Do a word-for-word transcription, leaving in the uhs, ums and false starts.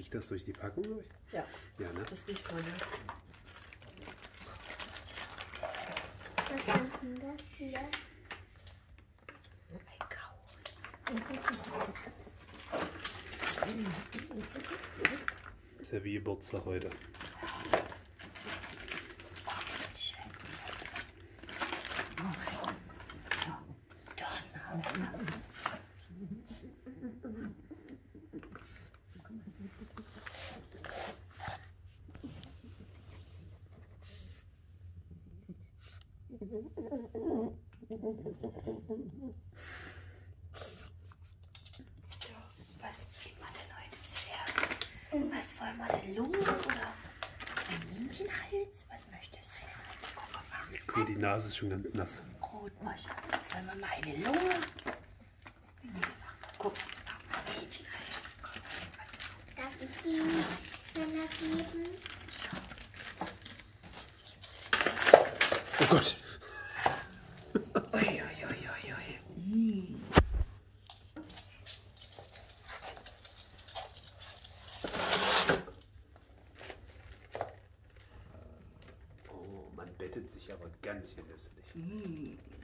Riecht das durch die Packung durch? Ja, Ja, ne? das riecht man. Ja. Was ist denn das hier? Ein Kau. Ist ja wie Geburtstag heute. Was gibt man denn heute zuerst? Was wollen wir denn? Lunge oder Kaninchenhals? Was möchtest du denn? Guck mal. Guck mal, die Nase ist schon ganz nass. Rotmascher. Wollen wir mal eine Lunge? Guck, Kaninchenhals. Guck mal, was Darf ich die schneller geben? Oh Gott! Ui, ui, ui, ui, ui. Mm. Oh, man bettet sich aber ganz genüsslich. Mm.